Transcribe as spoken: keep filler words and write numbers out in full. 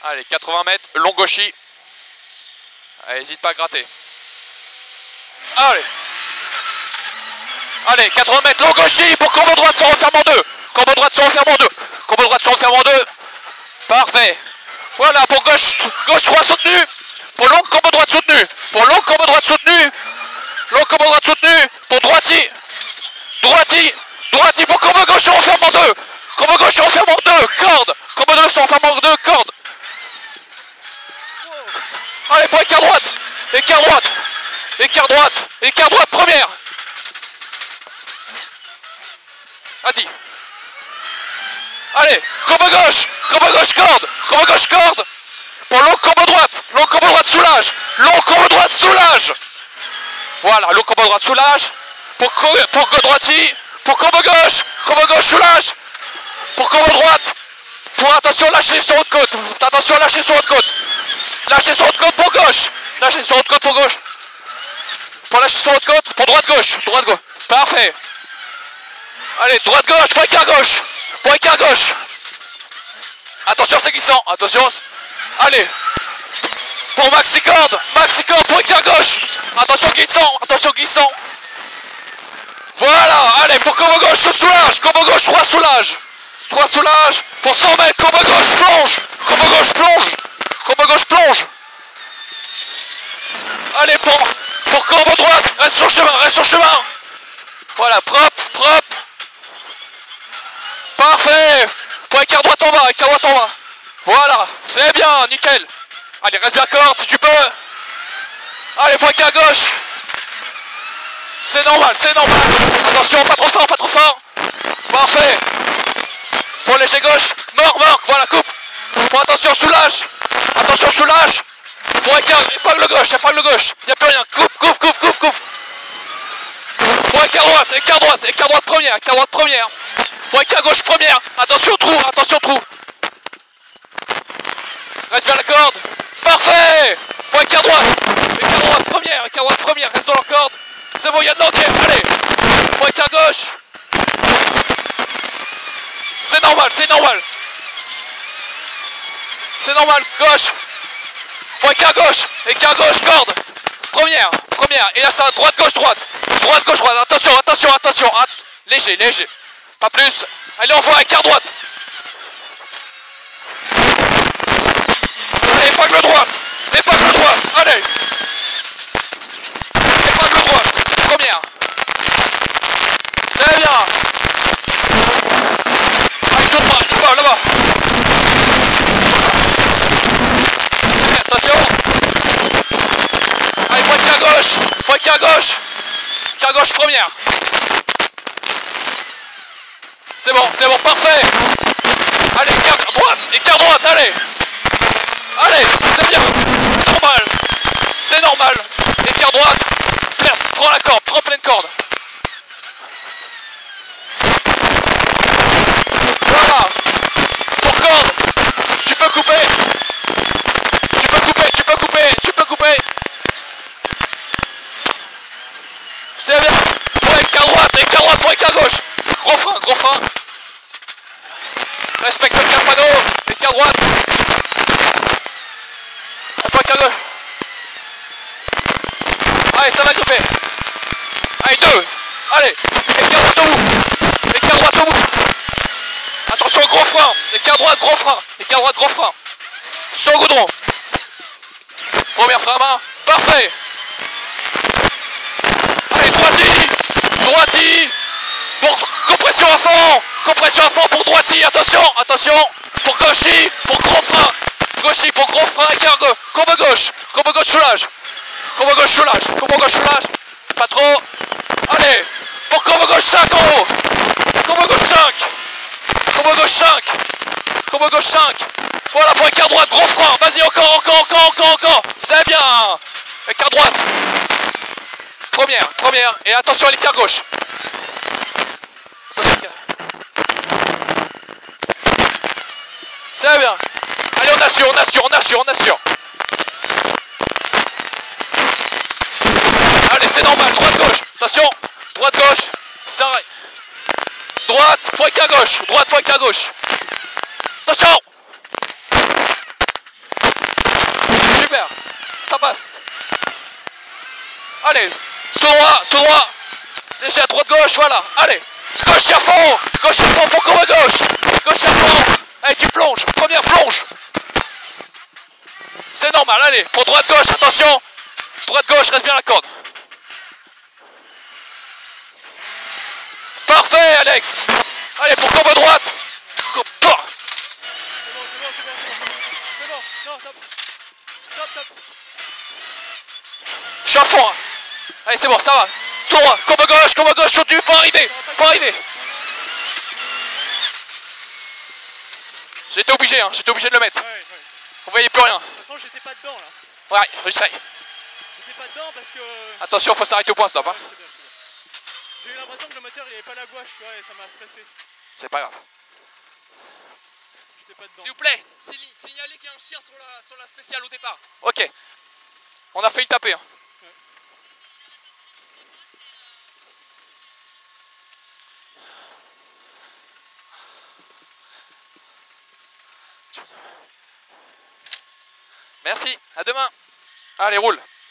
Allez, quatre-vingts mètres, long gauchis. Allez, n'hésite pas à gratter. Allez. Allez, quatre-vingts mètres, long gauchis pour combo droite se referme en deux. Combo droite se referme en deux. Combo droite se referme en deux. Parfait. Voilà, pour gauche, gauche trois soutenu. Pour long combo droite soutenu. Pour long combo droite soutenu. Long combo droite soutenu. Pour droiti. Droiti. Droiti pour combo gauche se referme en deux. Combo gauche se referme en deux. Corde. Combo deux se referme en deux. Corde. Allez, pour écart droite. Écart droite. Écart droite. Écart droite première. Vas-y. Allez, combo gauche. Combo gauche corde. Combo gauche corde. Pour long combo droite. Long combo droite soulage. Long combo droite soulage. Voilà, long combo droite soulage. Pour, pour droiti. Pour combo gauche. Combo gauche soulage. Pour combo droite. Pour attention, lâcher sur haute côte. Attention, lâcher sur haute côte. Lâcher sur haute côte pour gauche. Lâcher sur haute côte pour gauche. Pour lâcher sur haute côte. Pour droite gauche. Droite gauche. Parfait. Allez, droite gauche. Pour écart gauche. Pour écart gauche. Attention, c'est glissant. Attention. Allez. Pour maxi corde. Maxi corde pour écart gauche. Attention glissant. Attention glissant. Voilà. Allez, pour combo gauche, soulage. Combo gauche, trois soulage. trois soulage. Pour cent mètres. Combo gauche, plonge. Combo gauche, plonge. Combo gauche, plonge. Allez, pour, pour combo droite. Reste sur le chemin. Reste sur le chemin. Voilà, propre, propre. Parfait. Pour écart droite en bas. Écart droite en bas. Voilà. C'est bien. Nickel. Allez, reste bien corde si tu peux. Allez, pour écart gauche. C'est normal, c'est normal. Attention, pas trop fort, pas trop fort. Parfait. Pour léger gauche. Mort, mort. Voilà, coupe. Pour attention, soulage. Attention, soulage. Pour écart, épingle gauche, épingle gauche. Il n'y a plus rien. Coupe, coupe, coupe, coupe, coupe. Pour écart droite, écart droite, écart droite première, écart droite première. Pour écart gauche première. Attention, trou, attention, trou. Reste bien la corde. Parfait. Pour écart droite. Écart droite première, écart droite première. Reste dans la corde. C'est bon, il y a de l'entière. Allez. Pour écart gauche. C'est normal, c'est normal. C'est normal, gauche. Pour écart gauche. Écart gauche, corde. Première, première. Et là, ça, droite, gauche, droite. Droite, gauche, droite. Attention, attention, attention. At léger, léger. Pas plus. Allez, on voit écart droite. Allez, épingle droite. Épingle droite. Allez. Épingle droite. Première. C'est bien. Allez, tout droit. Là-bas, là-bas. Allez, attention. Allez, point à gauche. Point à gauche. À gauche, première. C'est bon, c'est bon, parfait. Allez, écart droite. Écart droite, allez. Allez, c'est bien. Normal. C'est normal. Écart droite. Plein. Prends la corde. Prends pleine corde. Voilà. Pour corde. Tu peux couper. Tu peux couper. Tu peux couper. Tu peux couper. C'est bien. Pour écart droite. Écart droite pour écart gauche. Gros frein. Gros frein. Respecte le carpano. Écart droite. Allez, ça va couper. Allez, deux. Allez, écart droite au bout. Écart droite au bout. Attention, gros frein. Écart droite, gros frein. Écart droite, gros frein. Sur le goudron. Première frein à main. Parfait. Allez, droiti. Droiti. Pour compression à fond. Compression à fond pour droiti. Attention, attention. Pour gauchi. Pour gros frein. Gauchi pour gros frein. Écart gauche. Combo gauche. Combo gauche soulage. Combo gauche soulage. Combo gauche soulage. Pas trop. Allez. Pour combo gauche cinq en haut. Combo gauche cinq. Combo gauche cinq. Combo gauche cinq. Voilà pour écart droite. Gros frein. Vas-y, encore, encore, encore, encore, encore. C'est bien. Écart droite. Première, première. Et attention à l'écart gauche. C'est bien. Allez, on assure, on assure, on assure, on assure. Allez, c'est normal. Droite, gauche. Attention. Droite, gauche. Ça arrête. Droite, point à gauche. Droite, point à gauche. Attention. ça passe. Allez, tout droit, tout droit. Léger à droite, gauche, voilà. Allez, gauche à fond, gauche à fond pour combat gauche. Gauche à fond. Allez, tu plonges, première plonge. C'est normal, allez, pour droite, gauche, attention. Droite, gauche, reste bien la corde. Parfait, Alex. Allez, pour combat droite. C'est bon, c'est bon, c'est bon, c'est bon. C'est bon, non, top. Top, top. Je suis à fond, hein. Allez, c'est bon, ça va. Tout droit, combat gauche, combat gauche, continue, pas arriver, pas arriver. J'étais obligé, hein, j'étais obligé de le mettre. Ouais, ouais. On voyait plus rien. De toute façon, j'étais pas dedans là. Ouais, j'essaye. J'étais pas dedans parce que. Attention, faut s'arrêter au point stop. Hein. Ouais, c'est bien, c'est bien. J'ai eu l'impression que le moteur il avait pas la gouache, tu vois, et ça m'a stressé. C'est pas grave. J'étais pas dedans. S'il vous plaît, signalez qu'il y a un chien sur la, sur la spéciale au départ. Ok. On a failli le taper. Hein. Ouais. Merci, à demain. Allez, roule.